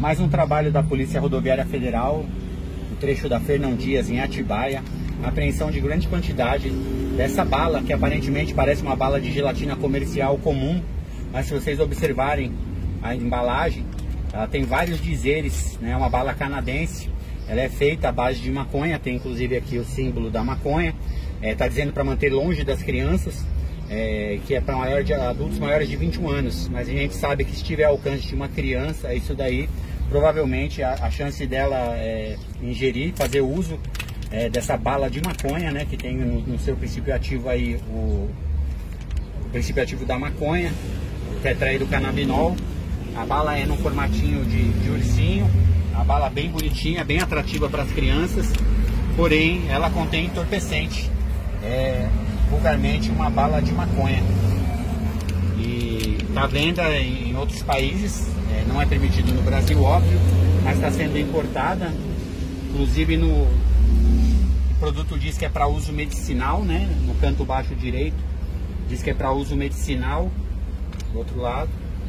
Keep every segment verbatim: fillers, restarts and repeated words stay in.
Mais um trabalho da Polícia Rodoviária Federal, no trecho da Fernão Dias, em Atibaia. Apreensão de grande quantidade dessa bala, que aparentemente parece uma bala de gelatina comercial comum, mas se vocês observarem a embalagem, ela tem vários dizeres, né? Uma bala canadense, ela é feita à base de maconha, tem inclusive aqui o símbolo da maconha, está é, dizendo para manter longe das crianças, é, que é para maior de, adultos maiores de vinte e um anos, mas a gente sabe que se estiver ao alcance de uma criança, isso daí, provavelmente a, a chance dela é, ingerir, fazer uso é, dessa bala de maconha, né, que tem no, no seu princípio ativo aí o, o princípio ativo da maconha, o tetraidrocannabinol. A bala é no formatinho de, de ursinho, a bala bem bonitinha, bem atrativa para as crianças, porém ela contém entorpecente, é vulgarmente uma bala de maconha. E está à venda em outros países, é, não é permitido no Brasil, óbvio, mas está sendo importada, inclusive no o produto diz que é para uso medicinal, né? No canto baixo direito diz que é para uso medicinal, do outro lado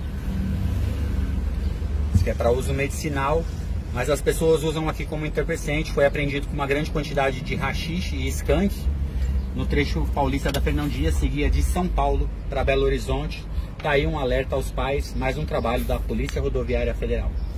diz que é para uso medicinal, mas as pessoas usam aqui como entorpecente. Foi apreendido com uma grande quantidade de haxixe e skunk no trecho paulista da Fernão Dias, seguia de São Paulo para Belo Horizonte. Tá aí um alerta aos pais, mais um trabalho da Polícia Rodoviária Federal.